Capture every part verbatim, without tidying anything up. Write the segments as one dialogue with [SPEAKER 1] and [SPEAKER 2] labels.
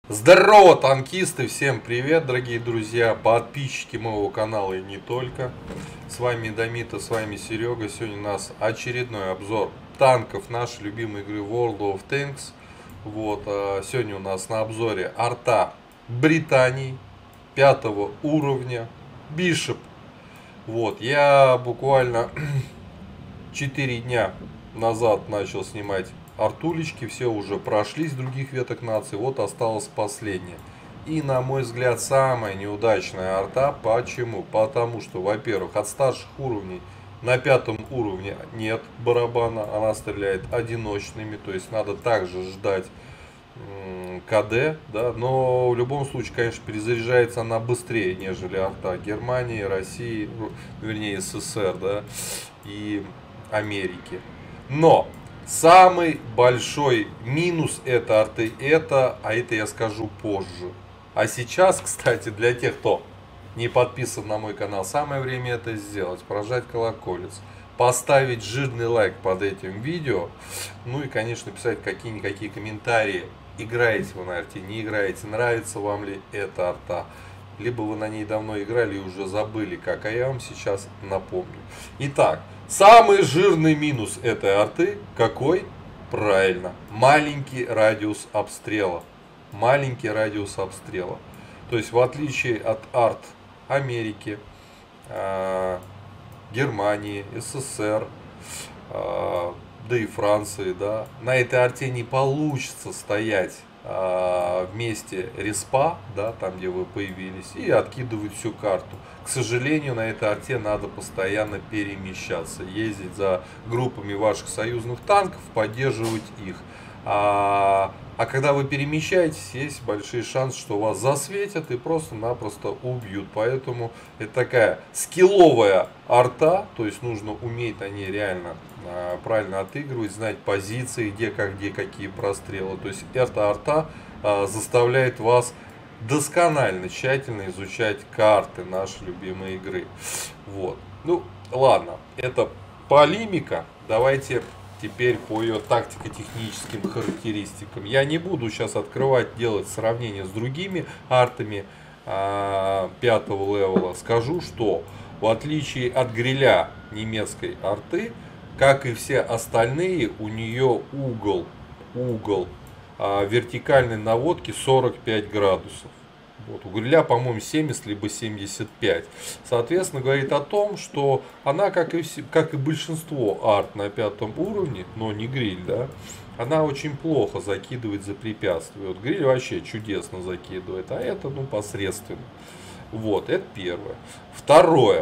[SPEAKER 1] Здорово, танкисты! Всем привет, дорогие друзья, подписчики моего канала и не только. С вами Домита, с вами Серега. Сегодня у нас очередной обзор танков нашей любимой игры World of Tanks. Вот, а сегодня у нас на обзоре арта Британии пятого уровня Bishop. Вот, я буквально четыре дня назад начал снимать артулечки, все уже прошли с других веток нации, вот осталось последнее. И на мой взгляд самая неудачная арта. Почему? Потому что, во-первых, от старших уровней на пятом уровне нет барабана, она стреляет одиночными, то есть надо также ждать КД, да, но в любом случае, конечно, перезаряжается она быстрее, нежели арта Германии, России, вернее СССР, да, и Америки. Но самый большой минус этой арты это, а это я скажу позже. А сейчас, кстати, для тех, кто не подписан на мой канал, самое время это сделать, прожать колоколец, поставить жирный лайк под этим видео, ну и, конечно, писать какие-никакие комментарии. Играете вы на арте, не играете, нравится вам ли эта арта, либо вы на ней давно играли и уже забыли как, а я вам сейчас напомню. Итак, самый жирный минус этой арты какой? Правильно, маленький радиус обстрела. Маленький радиус обстрела. То есть в отличие от арт Америки, Германии, СССР, да и Франции, да, на этой арте не получится стоять вместе респа, да, там где вы появились, и откидывать всю карту. К сожалению, на этой арте надо постоянно перемещаться, ездить за группами ваших союзных танков, поддерживать их. А, а когда вы перемещаетесь, есть большие шансы, что вас засветят и просто-напросто убьют. Поэтому это такая скилловая арта, то есть нужно уметь на ней реально а, правильно отыгрывать, знать позиции, где как, где какие прострелы. То есть эта арта а, заставляет вас досконально, тщательно изучать карты нашей любимой игры. Вот. Ну, ладно, это полемика. Давайте теперь по ее тактико-техническим характеристикам. Я не буду сейчас открывать, делать сравнение с другими артами а, пятого левела. Скажу, что в отличие от гриля немецкой арты, как и все остальные, у нее угол, угол а, вертикальной наводки сорок пять градусов. Вот, у гриля, по-моему, семьдесят либо семьдесят пять. Соответственно, говорит о том, что она, как и, все, как и большинство арт на пятом уровне, но не гриль, да, она очень плохо закидывает за препятствия. Вот гриль вообще чудесно закидывает, а это, ну, посредственно. Вот, это первое. Второе.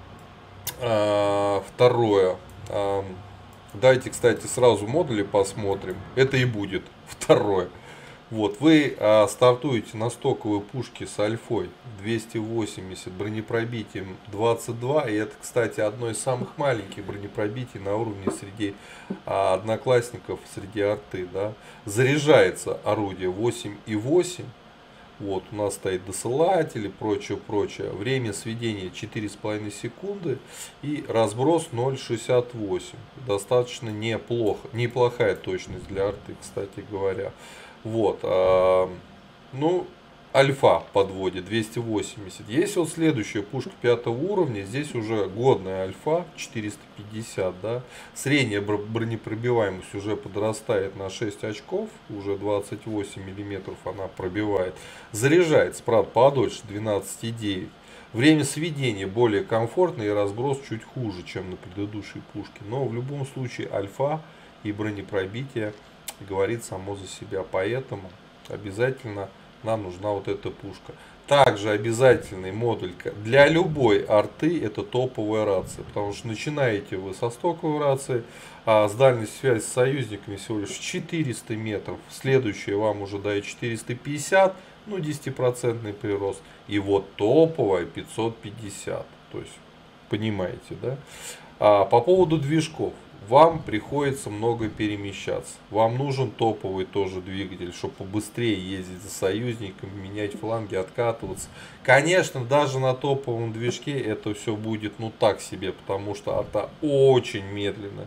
[SPEAKER 1] А, второе. А, давайте, кстати, сразу модули посмотрим. Это и будет второе. Вот, вы а, стартуете на стоковой пушке с альфой двести восемьдесят, бронепробитием двадцать два. И это, кстати, одно из самых маленьких бронепробитий на уровне среди а, одноклассников, среди арты. Да. Заряжается орудие восемь и восемь. Вот, у нас стоит досылатель и прочее, прочее. Время сведения четыре с половиной секунды и разброс ноль целых шестьдесят восемь. Достаточно неплохо, неплохая точность для арты, кстати говоря. Вот, а, ну, альфа подводит двести восемьдесят. Есть вот следующая пушка пятого уровня, здесь уже годная альфа четыреста пятьдесят, да. Средняя бронепробиваемость уже подрастает на шесть очков, уже двадцать восемь миллиметров она пробивает. Заряжается, правда, подольше, двенадцать и девять. Время сведения более комфортное и разброс чуть хуже, чем на предыдущей пушке. Но в любом случае альфа и бронепробитие говорит само за себя, поэтому обязательно нам нужна вот эта пушка. Также обязательный модуль для любой арты это топовая рация, потому что начинаете вы со стоковой рации, а с дальностью связи с союзниками всего лишь четыреста метров, следующее вам уже дает четыреста пятьдесят, ну десятипроцентный прирост, и вот топовая пятьсот пятьдесят, то есть понимаете, да? А по поводу движков. Вам приходится много перемещаться. Вам нужен топовый тоже двигатель, чтобы побыстрее ездить за союзниками, менять фланги, откатываться. Конечно, даже на топовом движке это все будет ну так себе, потому что арта очень медленная.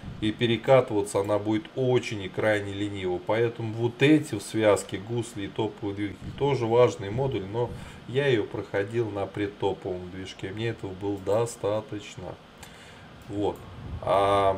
[SPEAKER 1] И перекатываться она будет очень и крайне лениво. Поэтому вот эти в связке гусли и топовый двигатель тоже важный модуль, но я ее проходил на предтоповом движке. Мне этого было достаточно. Вот. А,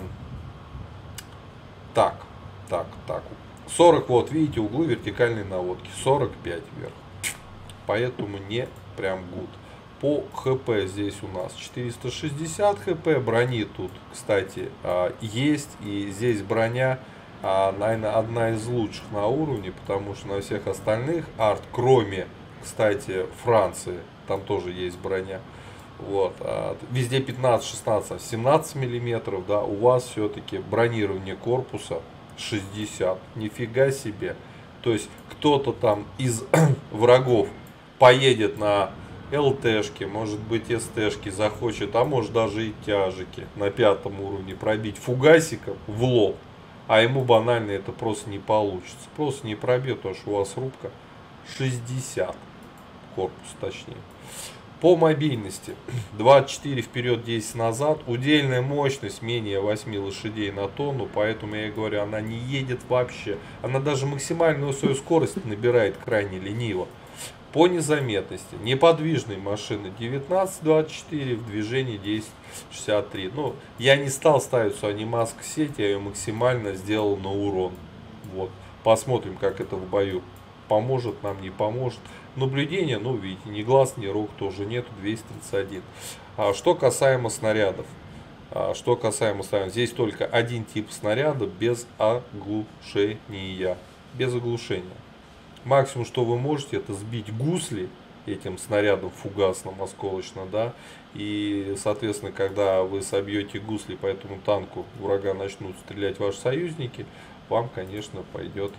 [SPEAKER 1] так, так, так. сорок вот, видите, углы вертикальной наводки. сорок пять вверх. Поэтому не прям гуд. По ХП здесь у нас четыреста шестьдесят хп. Брони тут, кстати, есть. И здесь броня, наверное, одна из лучших на уровне. Потому что на всех остальных арт, кроме, кстати, Франции, там тоже есть броня. Вот. Везде пятнадцать, шестнадцать, семнадцать миллиметров. Да, у вас все-таки бронирование корпуса шестьдесят. Нифига себе. То есть кто-то там из врагов поедет на ЛТшки, может быть СТшки, захочет, а может даже и тяжики на пятом уровне пробить фугасиком в лоб, а ему банально это просто не получится. Просто не пробьет, потому что у вас рубка шестьдесят, корпус точнее. По мобильности двадцать четыре вперед, десять назад. Удельная мощность менее восьми лошадей на тонну, поэтому я и говорю, она не едет вообще. Она даже максимальную свою скорость набирает крайне лениво. По незаметности неподвижной машины девятнадцать двадцать четыре, в движении десять шестьдесят три. Ну, я не стал ставить свою анимаск сеть, я ее максимально сделал на урон. Вот. Посмотрим, как это в бою. Поможет нам, не поможет. Наблюдение, ну, видите, ни глаз, ни рук тоже нету, двести тридцать один. А что касаемо снарядов. А что касаемо снарядов. Здесь только один тип снаряда без оглушения. Без оглушения. Максимум, что вы можете, это сбить гусли этим снарядом фугасным, осколочно, да. И, соответственно, когда вы собьете гусли по этому танку, врага начнут стрелять ваши союзники, вам, конечно, пойдет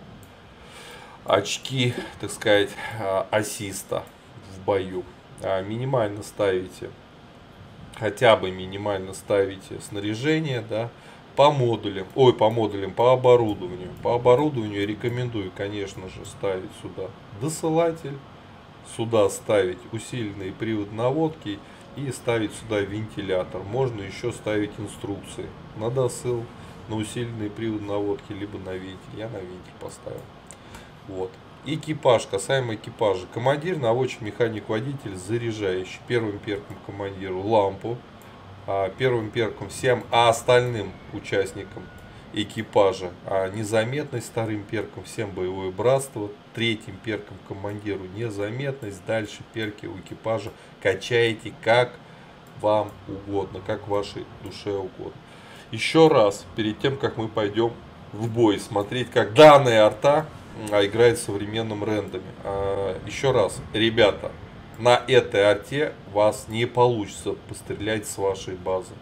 [SPEAKER 1] очки, так сказать, ассиста в бою. А минимально ставите, хотя бы минимально ставите снаряжение, да, по модулям, ой, по модулям, по оборудованию. По оборудованию рекомендую, конечно же, ставить сюда досылатель, сюда ставить усиленный привод наводки и ставить сюда вентилятор. Можно еще ставить инструкции на досыл, на усиленный привод наводки, либо на вентиль. Я на вентиль поставил. Вот. Экипаж, касаемо экипажа. Командир, наводчик, механик, водитель, заряжающий. Первым перком командиру лампу. Первым перком всем, а остальным участникам экипажа незаметность, вторым перком всем боевое братство, третьим перком командиру незаметность. Дальше перки у экипажа качаете как вам угодно, как вашей душе угодно. Еще раз, перед тем как мы пойдем в бой, смотреть, как данная арта играет в современном рендоме. Еще раз, ребята, на этой арте вас не получится пострелять с вашей базы.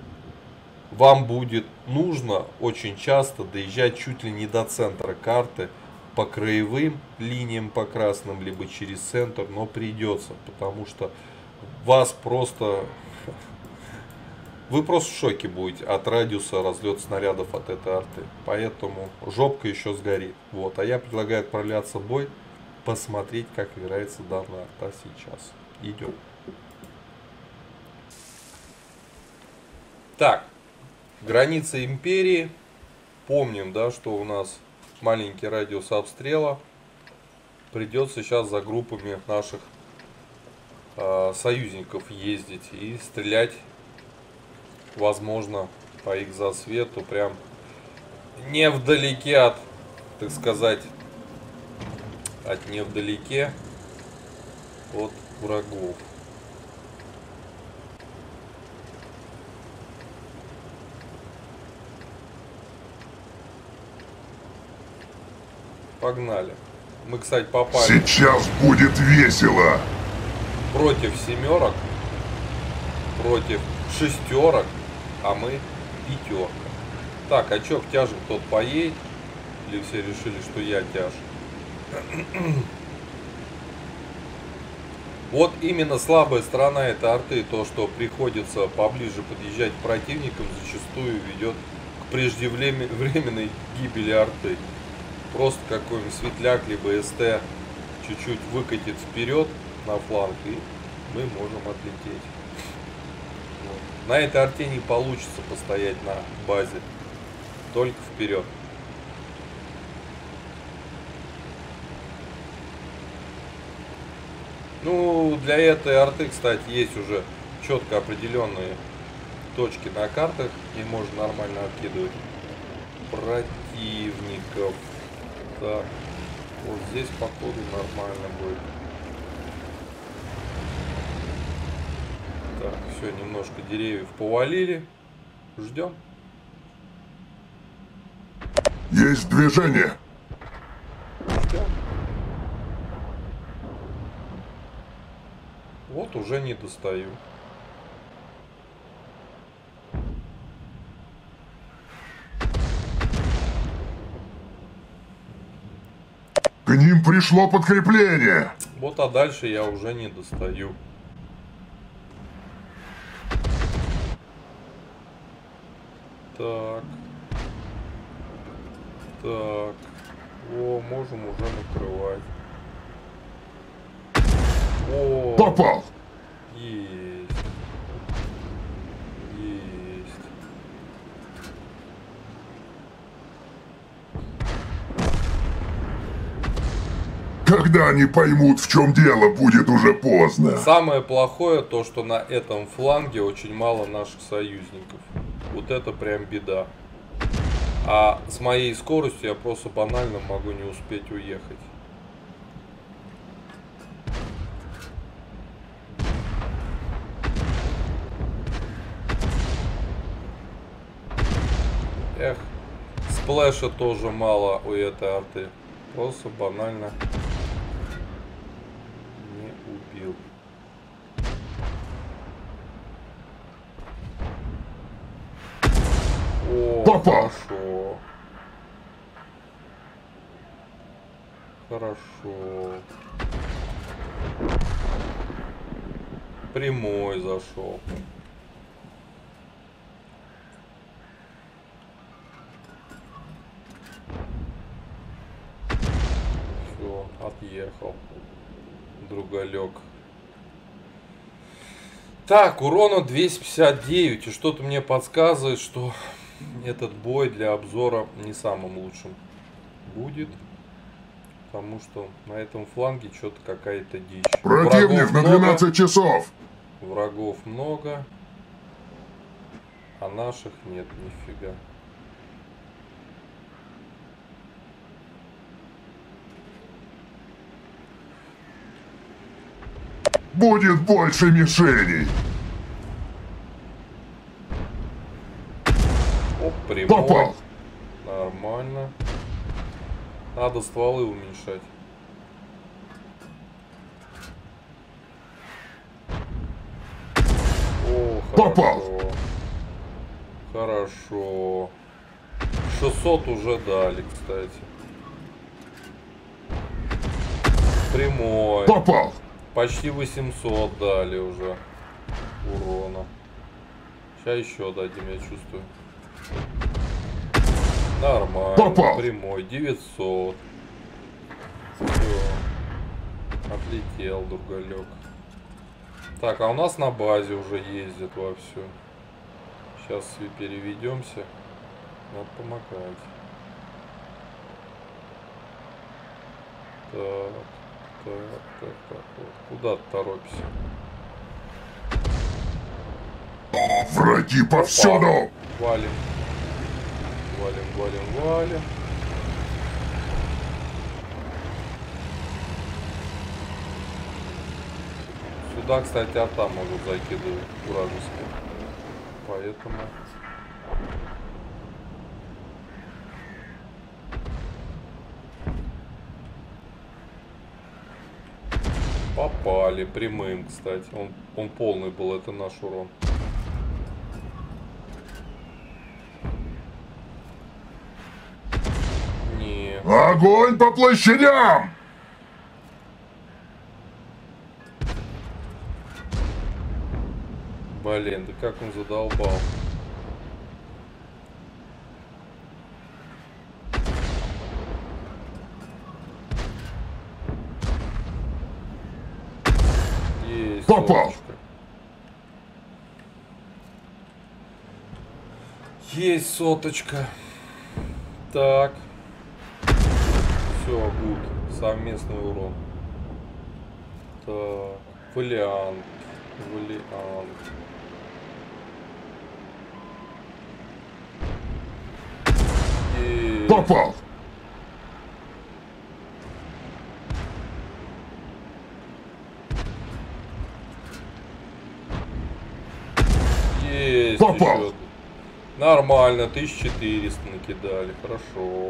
[SPEAKER 1] Вам будет нужно очень часто доезжать чуть ли не до центра карты по краевым линиям, по красным, либо через центр, но придется, потому что вас просто... Вы просто в шоке будете от радиуса разлета снарядов от этой арты. Поэтому жопка еще сгорит. Вот. А я предлагаю отправляться в бой, посмотреть, как играется данная арта сейчас. Идем. Так, граница империи. Помним, да, что у нас маленький радиус обстрела. Придется сейчас за группами наших э, союзников ездить и стрелять, возможно, по их засвету, прям не вдалеке от, так сказать, от невдалеке от врагов. Погнали. Мы, кстати, попали.
[SPEAKER 2] Сейчас будет весело.
[SPEAKER 1] Против семерок, против шестерок, а мы пятерка. Так, а чё, к тяжам тот поедет? Или все решили, что я тяж? Вот именно слабая сторона этой арты, то, что приходится поближе подъезжать к противникам, зачастую ведет к преждевременной гибели арты. Просто какой-нибудь светляк, либо СТ чуть-чуть выкатит вперед на фланг, и мы можем отлететь. Вот. На этой арте не получится постоять на базе только вперед. Ну, для этой арты, кстати, есть уже четко определенные точки на картах, и можно нормально откидывать противников. Так, вот здесь, походу, нормально будет. Так, все, немножко деревьев повалили. Ждем.
[SPEAKER 2] Есть движение.
[SPEAKER 1] Ждем. Вот уже не достаю.
[SPEAKER 2] К ним пришло подкрепление.
[SPEAKER 1] Вот, а дальше я уже не достаю. Так. Так. О, можем уже накрывать. О,
[SPEAKER 2] Попал.
[SPEAKER 1] есть. Есть.
[SPEAKER 2] Когда они поймут, в чем дело, будет уже поздно.
[SPEAKER 1] Самое плохое то, что на этом фланге очень мало наших союзников. Вот это прям беда. А с моей скоростью я просто банально могу не успеть уехать. Эх, сплэша тоже мало у этой арты. Просто банально не убил. О,
[SPEAKER 2] Попал.
[SPEAKER 1] хорошо. Хорошо. Прямой зашел. Все, отъехал. Другалек. Так, урона двести пятьдесят девять. И что-то мне подсказывает, что этот бой для обзора не самым лучшим будет. Потому что на этом фланге что-то какая-то дичь.
[SPEAKER 2] Противник
[SPEAKER 1] Врагов
[SPEAKER 2] на
[SPEAKER 1] много,
[SPEAKER 2] двенадцать часов.
[SPEAKER 1] Врагов много. А наших нет нифига.
[SPEAKER 2] Будет больше мишеней.
[SPEAKER 1] Оп, прямой.
[SPEAKER 2] Попал.
[SPEAKER 1] Нормально. Надо стволы уменьшать. О,
[SPEAKER 2] Попал.
[SPEAKER 1] хорошо. Хорошо. шестьсот уже дали, кстати. Прямой.
[SPEAKER 2] Попал.
[SPEAKER 1] Почти восемьсот дали уже урона. Сейчас еще дадим, я чувствую. Нормально.
[SPEAKER 2] Попал.
[SPEAKER 1] Прямой. девятьсот. Все. Отлетел, другалек. Так, а у нас на базе уже ездят вовсю. Сейчас переведемся. Надо помогать. Так, так, так, так. Вот. Куда ты торопишься?
[SPEAKER 2] Враги повсюду.
[SPEAKER 1] Валим. Валим, валим, валим. Сюда, кстати, арта могут закидывать вражеские. Поэтому... Попали прямым, кстати. Он, он полный был, это наш урон. Не.
[SPEAKER 2] Огонь по площадям.
[SPEAKER 1] Блин, да как он задолбал. Есть.
[SPEAKER 2] Попал.
[SPEAKER 1] Соточка. Есть соточка. Так. Все, гуд. Совместный урон. Так. Валиант. Валиант. Есть.
[SPEAKER 2] Попал.
[SPEAKER 1] Есть.
[SPEAKER 2] Попал.
[SPEAKER 1] Еще. Нормально, тысяча четыреста накидали, хорошо.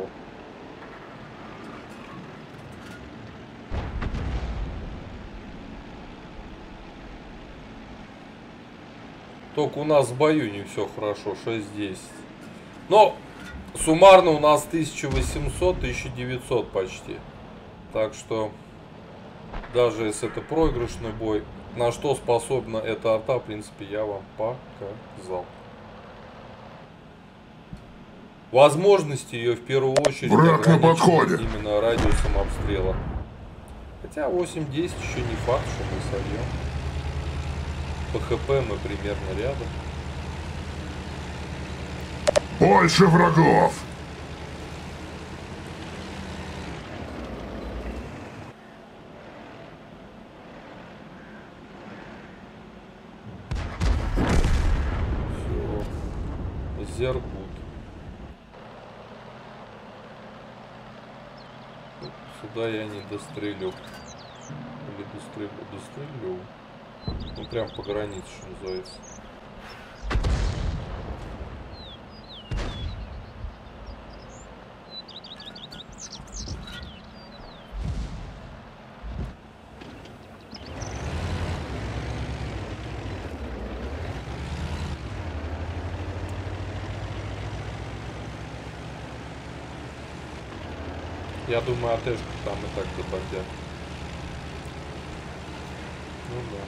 [SPEAKER 1] Только у нас в бою не все хорошо, шесть десять. Но суммарно у нас тысяча восемьсот — тысяча девятьсот почти. Так что даже если это проигрышный бой, на что способна эта арта, в принципе, я вам показал. Возможности ее в первую очередь
[SPEAKER 2] Враг на подходе.
[SPEAKER 1] Именно радиусом обстрела. Хотя восемь-десять еще не факт, что мы сольем. По ХП мы примерно рядом.
[SPEAKER 2] Больше врагов.
[SPEAKER 1] Все. Зергут. Сюда я не дострелю. Или дострелю? Дострелю. Ну прям по границе, что называется. Я думаю, АТшку там и так добавят. Ну да.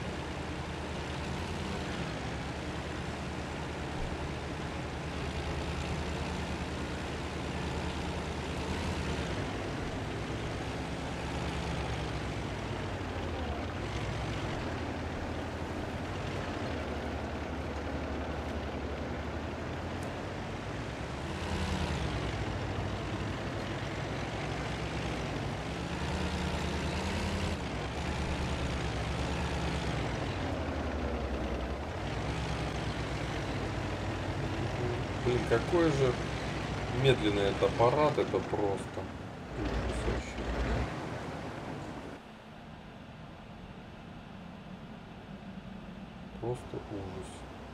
[SPEAKER 1] Блин, какой же медленный этот аппарат, это просто ужас вообще. Просто ужас.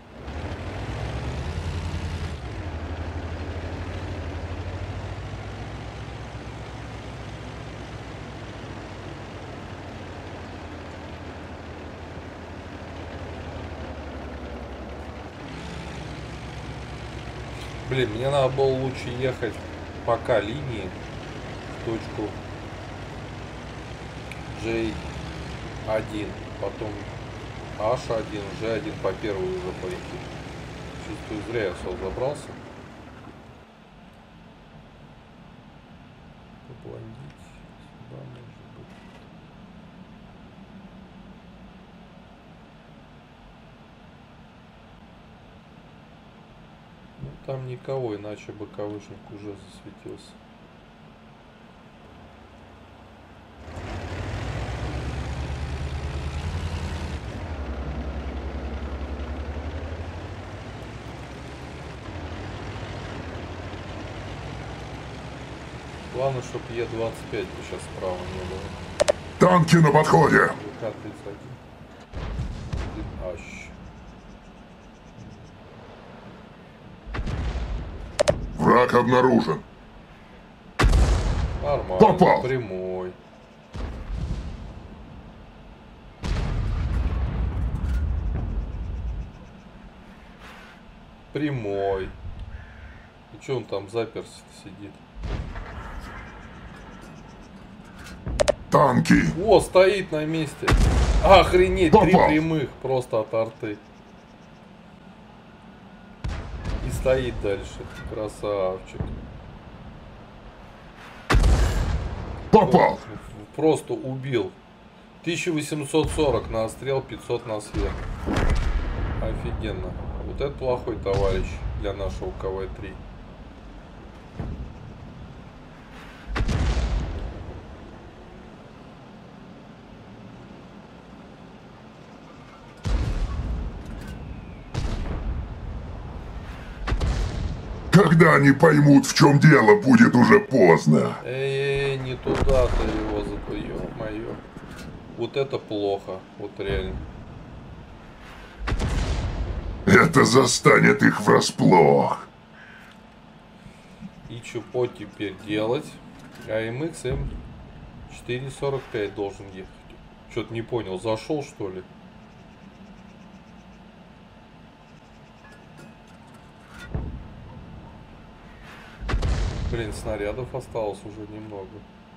[SPEAKER 1] Блин, мне надо было лучше ехать пока линии в точку джей один, потом эйч один, джей один по первой уже пойти. Чувствую, зря я сюда забрался. Поблондить сюда может быть. Ну, там никого, иначе бы КВшник уже засветился. Главное, чтобы Е двадцать пять сейчас справа не было.
[SPEAKER 2] Танки на подходе.
[SPEAKER 1] ВК тридцать один. Ащ.
[SPEAKER 2] Враг обнаружен.
[SPEAKER 1] Нормально.
[SPEAKER 2] Попал.
[SPEAKER 1] Прямой. Прямой. И что он там заперся сидит?
[SPEAKER 2] Танки.
[SPEAKER 1] О, стоит на месте. Охренеть,
[SPEAKER 2] Попал.
[SPEAKER 1] три прямых просто от арты. И стоит дальше. Красавчик.
[SPEAKER 2] Попал.
[SPEAKER 1] Просто убил. тысяча восемьсот сорок на отстрел, пятьсот на сверх. Офигенно. Вот это плохой товарищ для нашего КВ три.
[SPEAKER 2] Когда они поймут, в чем дело, будет уже поздно.
[SPEAKER 1] Эй, не туда ты его запой, ё-моё. Вот это плохо, вот реально.
[SPEAKER 2] Это застанет их врасплох.
[SPEAKER 1] И что теперь делать? А эм икс эм четыре сорок пять должен ехать. Что-то не понял, зашел что ли? Блин, снарядов осталось уже немного.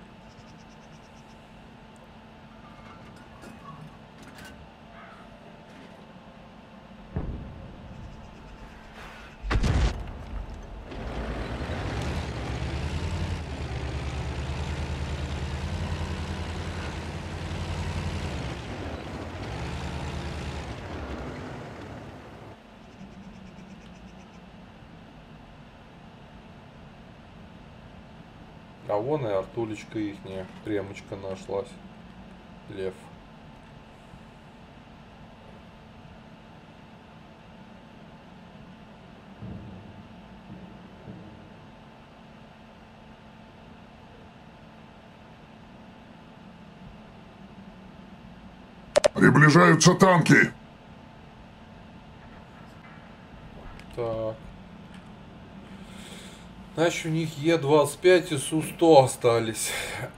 [SPEAKER 1] А вон и Артулечка ихняя, кремочка нашлась. Лев.
[SPEAKER 2] Приближаются танки.
[SPEAKER 1] Так. Значит, у них Е двадцать пять и Су сто остались.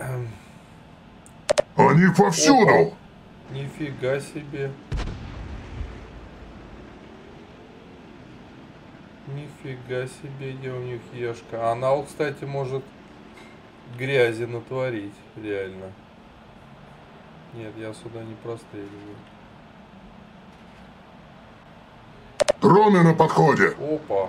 [SPEAKER 2] Они повсюду.
[SPEAKER 1] Опа. Нифига себе. Нифига себе, где у них ешка. Она, кстати, может грязи натворить, реально. Нет, я сюда не простреливаю.
[SPEAKER 2] Дроны на подходе.
[SPEAKER 1] Опа.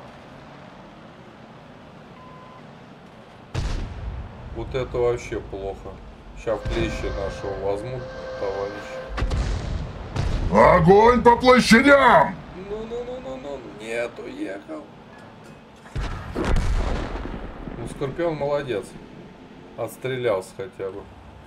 [SPEAKER 1] Вот это вообще плохо. Сейчас в клещи нашего возьмут, товарищ.
[SPEAKER 2] Огонь по площадям!
[SPEAKER 1] Ну-ну-ну-ну-ну. Нет, уехал. Ну, Скорпион молодец. Отстрелялся хотя бы.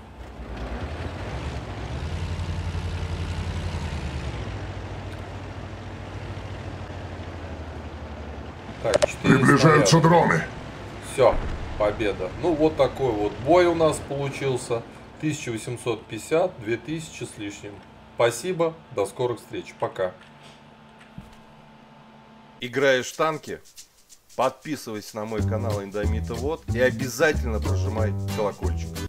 [SPEAKER 1] Так,
[SPEAKER 2] Приближаются
[SPEAKER 1] снаряда.
[SPEAKER 2] дроны.
[SPEAKER 1] Все, победа. Ну, вот такой вот бой у нас получился. тысяча восемьсот пятьдесят, две тысячи с лишним. Спасибо, до скорых встреч. Пока.
[SPEAKER 3] Играешь в танки? Подписывайся на мой канал Индомита Вот и обязательно прожимай колокольчик.